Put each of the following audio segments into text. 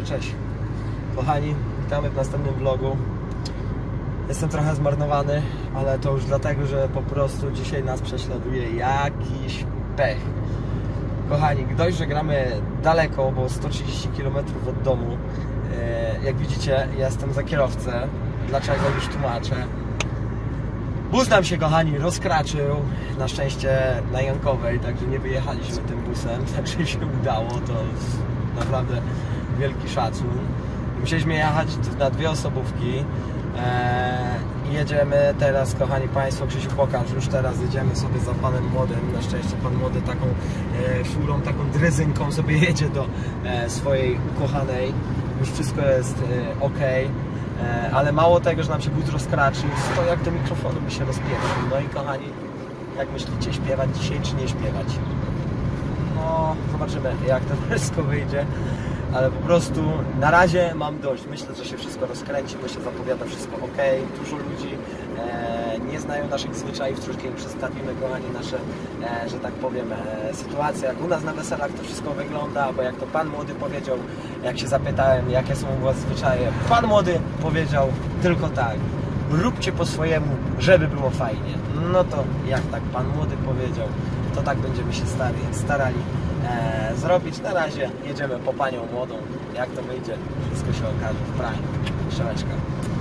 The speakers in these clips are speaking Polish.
cześć. Kochani, witamy w następnym vlogu. Jestem trochę zmarnowany, ale to już dlatego, że po prostu dzisiaj nas prześladuje jakiś pech. Kochani, dość, że gramy daleko, bo 130 km od domu. Jak widzicie, jestem za kierowcę. Dlaczego? Już tłumaczę. Bus nam się, kochani, rozkraczył. Na szczęście na Jankowej, także nie wyjechaliśmy tym busem, także się udało. To naprawdę wielki szacun. Musieliśmy jechać na 2 osobówki. I jedziemy teraz, kochani Państwo, Krzysiu pokaż, już teraz jedziemy sobie za panem młodym. Na szczęście pan młody taką furą, taką drezynką sobie jedzie do swojej ukochanej. Już wszystko jest ok. Ale mało tego, że nam się bus rozkraczył, to jak do mikrofonu by się rozpieprzył. No i kochani, jak myślicie, śpiewać dzisiaj czy nie śpiewać? No, zobaczymy, jak to wszystko wyjdzie. Ale po prostu na razie mam dość. Myślę, że się wszystko rozkręci, bo się zapowiada wszystko ok. Dużo ludzi nie znają naszych zwyczajów, troszkę im przedstawimy, kochani, nasze, że tak powiem, sytuacje, jak u nas na weselach to wszystko wygląda, bo jak to pan młody powiedział, jak się zapytałem, jakie są u was zwyczaje, pan młody powiedział tylko tak: róbcie po swojemu, żeby było fajnie. No to jak tak pan młody powiedział, to tak będziemy się starali zrobić. Na razie jedziemy po panią młodą. Jak to wyjdzie, wszystko się okaże w prime. Strzałeczka.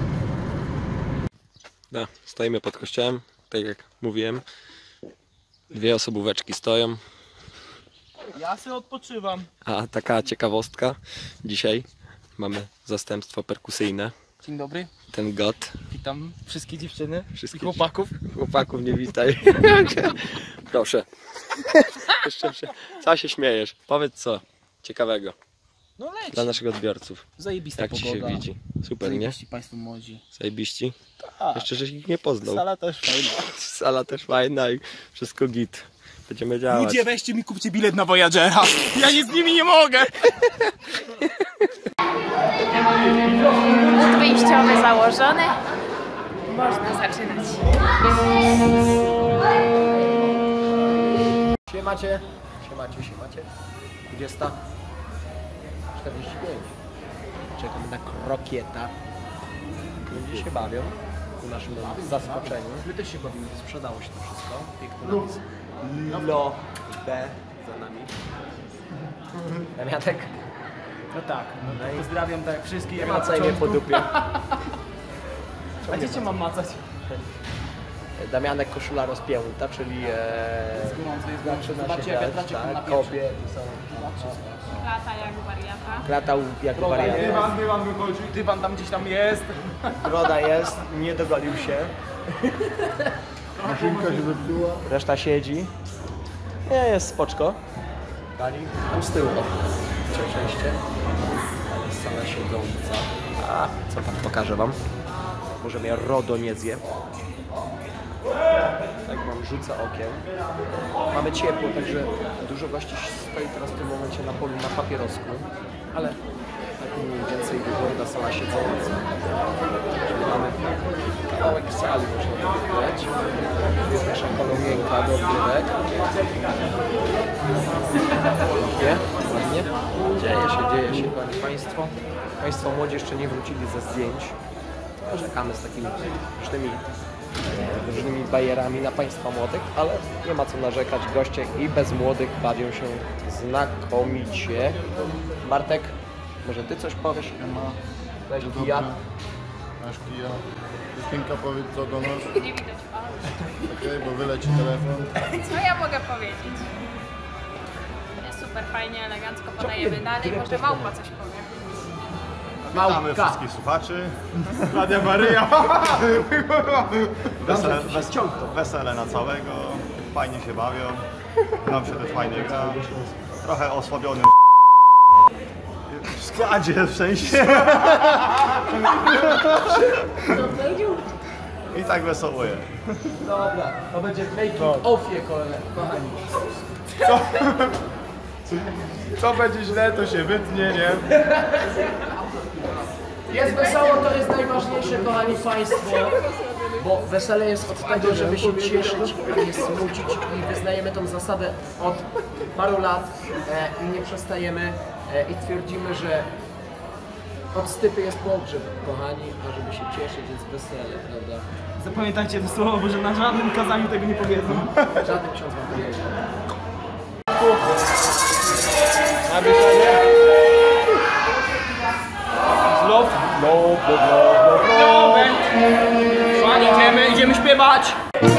No, stoimy pod kościołem, tak jak mówiłem. 2 osobóweczki stoją. Ja sobie odpoczywam. A taka ciekawostka. Dzisiaj mamy zastępstwo perkusyjne. Dzień dobry. Ten God. Witam wszystkie dziewczyny Wszystkich i chłopaków. Chłopaków nie witaj. Proszę. Co się śmiejesz? Powiedz co ciekawego No leć. dla naszych odbiorców. Zajebista Jak ci się pogoda. widzi? Super, nie? Zajebiści państwo młodzi. Zajebiści? Tak. Jeszcze żeś ich nie poznał. Sala też fajna. Sala też fajna i wszystko git. Będziemy działać. Ludzie, weźcie mi, kupcie bilet na Voyagera. Ja nie z nimi nie mogę. Punkt wyjściowy założony. Można zaczynać. Siemacie. 20:45. Czekamy na krokieta. Ludzie się bawią ku naszym zaskoczeniu. My też się bawimy. Sprzedało się to wszystko. Piękny napis. Lo B za nami. Damiatek. No tak. No to pozdrawiam tak jak wszystkich. Jak Macaj mnie po dupie. A gdzie cię mam macać? Damianek koszula rozpięta, czyli Jest gorąco. zaczyna Zobaczcie, się jak dać, wiatraczek na tak, pierwszy. kopie i są Lata jak wariata. kratał jak wariant. Dywan wychodzi. Dywan tam gdzieś tam jest. Broda jest, nie dogolił się. Maszynka się zepsuła. Reszta siedzi. Nie, jest spoczko. Dali tam z tyłu. Przejście. Ale jest sala siedząca. A, co tam pokażę wam? Może mnie RODO nie zje. Tak wam rzucę okiem. Mamy ciepło, także dużo gości stoi teraz w tym momencie na polu na papierosku. Ale tak mniej więcej wygląda sala siedząca. Czyli mamy kawałek sali, można powiedzieć. Jest nasza polomienka do odgrywek. Ładnie. Dzieje się, kochani Państwo. Państwo młodzi jeszcze nie wrócili ze zdjęć. Czekamy z takimi różnymi bajerami na Państwa młodych, ale nie ma co narzekać. Goście i bez młodych bawią się znakomicie. Bartek, może Ty coś powiesz? Nie ma. Weź No kija. dobra. Masz kija. Justynka, powiedz co do nas. Nie widać. Okej, bo wyleci telefon. Co ja mogę powiedzieć? Jest super fajnie, elegancko podajemy dalej. Może Małpa coś powie. Witamy wszystkich słuchaczy. Radia Maryja. Wesele na całego. Fajnie się bawią. Nam się też fajnie gra. Trochę osłabiony w składzie w sensie. I tak wesołuje. Dobra, to będzie making offie, kochani. Co będzie źle, to się wytnie, nie? Jest wesoło, to jest najważniejsze, kochani Państwo, bo wesele jest od tego, żeby się cieszyć, a nie smucić i wyznajemy tą zasadę od paru lat i nie przestajemy i twierdzimy, że Od stypy jest pogrzeb, kochani, a żeby się cieszyć jest wesele, prawda? Zapamiętajcie to słowo, bo że na żadnym kazaniu tego nie powiedzą. Żaden ksiądz wam powiedział. Love. Fajnie, idziemy śpiewać.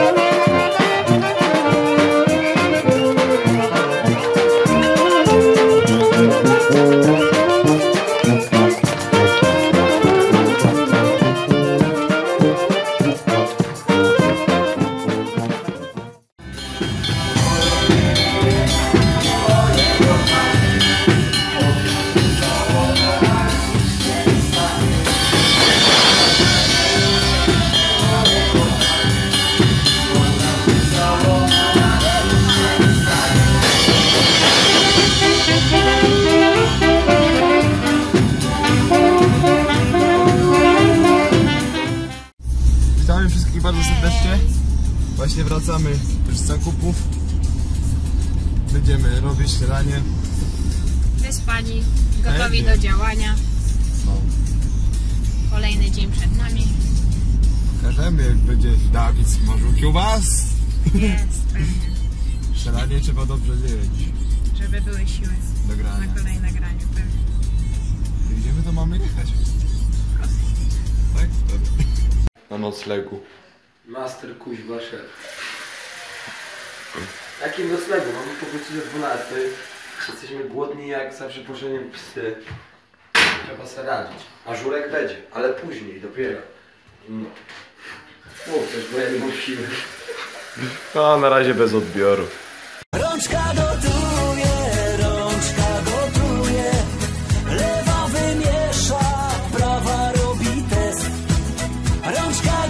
Witamy wszystkich bardzo serdecznie. Właśnie wracamy już z zakupów. Będziemy robić śniadanie. Wyspani, gotowi do działania. Kolejny dzień przed nami. Pokażemy, jak będzie Dawid smażył kiełbas. Jest, pewnie. Śniadanie trzeba dobrze zjeść. Żeby były siły Do grania. na kolejne graniu, pewnie. Gdzie my to mamy jechać? Tak? Dobra. Na noclegu. Master kuźwa szef. Jakim noclegu? Mamy po godzinie 12. Jesteśmy głodni jak za przeproszeniem psy. Trzeba sobie radzić. A żurek będzie, ale później dopiero. No. Mów coś, bo ja nie mam siły. A na razie bez odbioru. Rączka gotuje, lewa wymiesza, prawa robi test. Rączka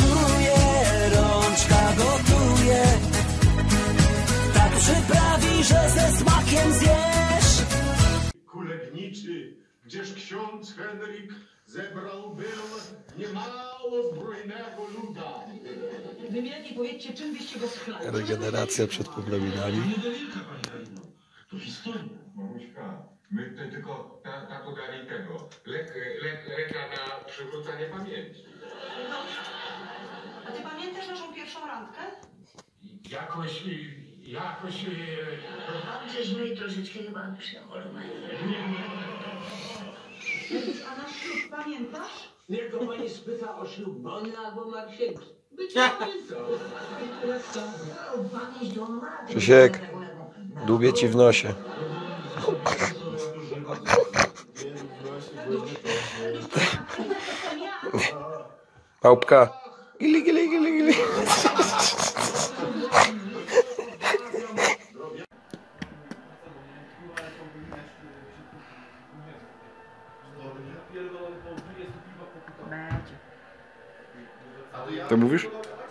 gotuje, tak przyprawi, że ze smakiem zjesz. Kulewniczy, gdzież ksiądz Henryk zebrał był niemało zbrojnego luda. Wymiennie powiedzcie, czym byście go schlali. Regeneracja przed poprawinami. Niedelika, pani Halino. To historia. Mamuśka, my tutaj tylko taką dali tego. Leka na przywrócenie pamięci. A ty pamiętasz naszą pierwszą randkę? Jakoś... Żeśmy troszeczkę chyba przeholowali. A nasz ślub pamiętasz? Niech go pani spyta o ślub Bony albo Marsienki. Odwalić do matki. Krzysiek, dłubię ci w nosie. Małpka. Gili, gili, gili, gili. Ty mówisz?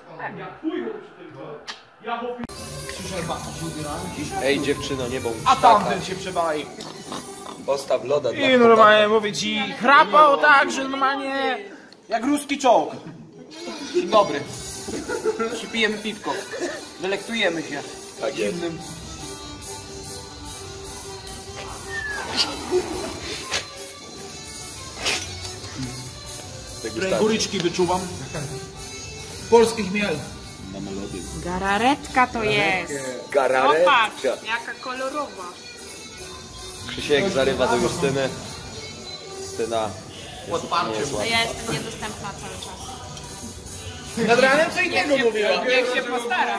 Ej dziewczyno, nie bądź. A tamten się przebali. Postaw loda dla I normalnie mówię ci, chrapał tak, że normalnie jak ruski czołg. Dzień dobry. Przypijemy piwko. Delektujemy się. Tak jest. Zimnym. Góryczki wyczuwam. Polski chmiel. Gararetka to jest. Gararetka. Popatrz, jaka kolorowa. Krzysiek zarywa do Justyny. Justyna Odparcie. A ja jestem niedostępna cały czas. Nad ranem co innego mówiła. Niech się postara.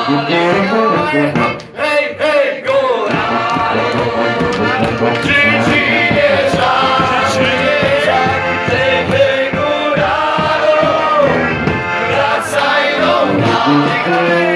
Hej, hej, góralo, czy ci nie żal, czy nie żal? Hej, hej, góralo, wracaj do mnie.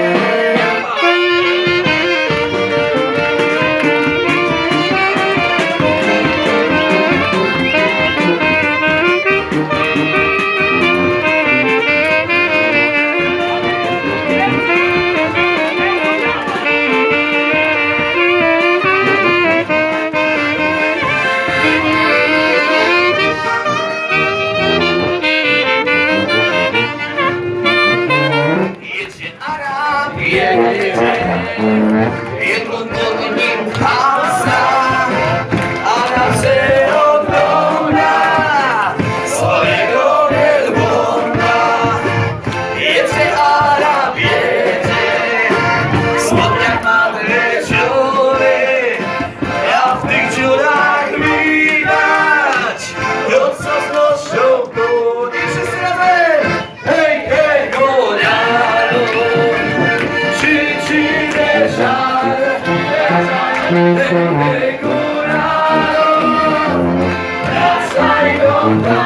Hej, góralo, wracaj do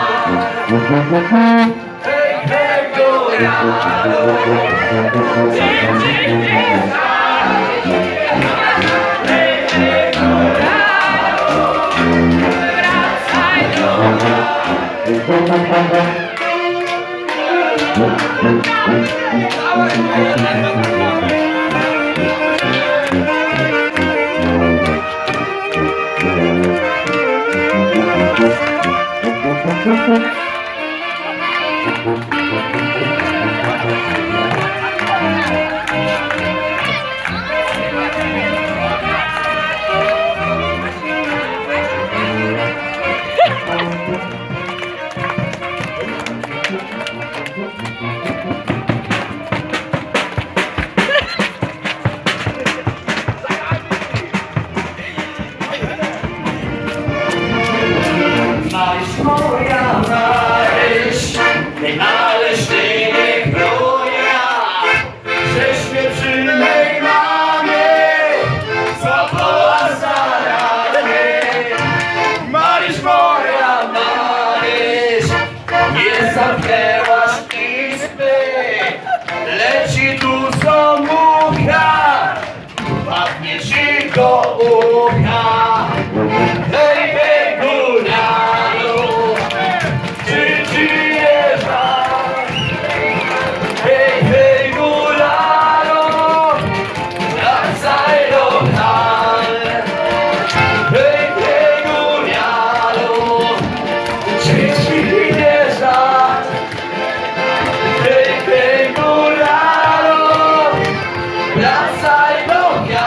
mnie. Hej, hej, góralo, czy ci nie żal? Hej, hej, góralo, wracaj do mnie. Maryś moja, Maryś, ależ ty nie chronia, żeś mnie przy mej mamie zawoła za ramię. Maryś moja, Maryś, nie zamknęłaś izby, leci tu zomucha, padnie ci do ucha. Hej, hej, góralo, czy ci nie żal? Hej, hej, góralo, wracaj do mnie. Hej, hej, góralo, czy ci nie żal? Hej, hej, góralo, wracaj do mnie.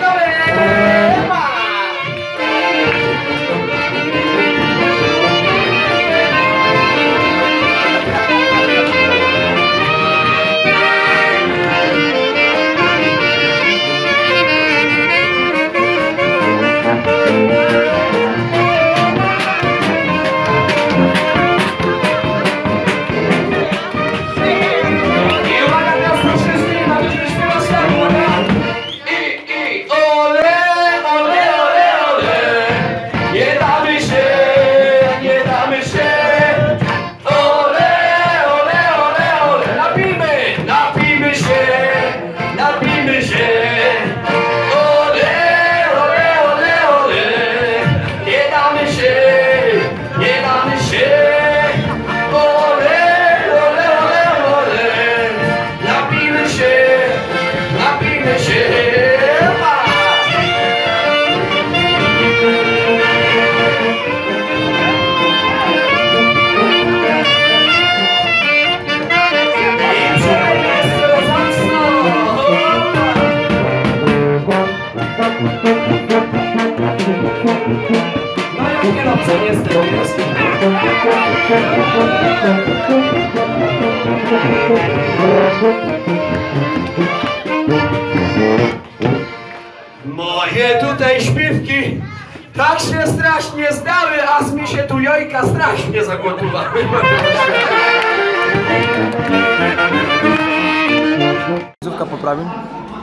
Moje tutaj śpiewki tak się strasznie zdały, aż mi się tu jajka strasznie zagotowały. Zówka poprawił.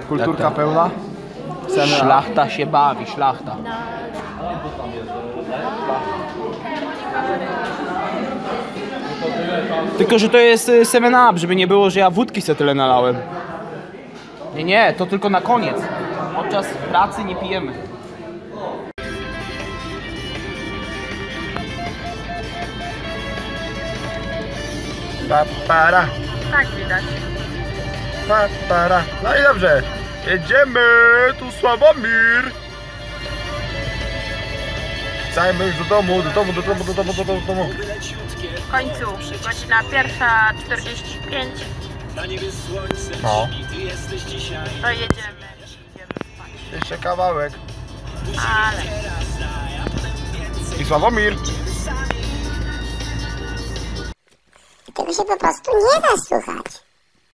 Kulturka pełna. Szlachta się bawi, szlachta. Tylko, że to jest 7-Up, żeby nie było, że ja wódki sobie tyle nalałem. Nie, to tylko na koniec. Podczas pracy nie pijemy. Papara, Tak widać. papara. No i dobrze. Jedziemy, tu Sławomir. Wracajmy już do domu. W końcu, godzina 1:45. No. To jedziemy. Jeszcze kawałek. Ale I Sławomir. Tego się po prostu nie da słuchać.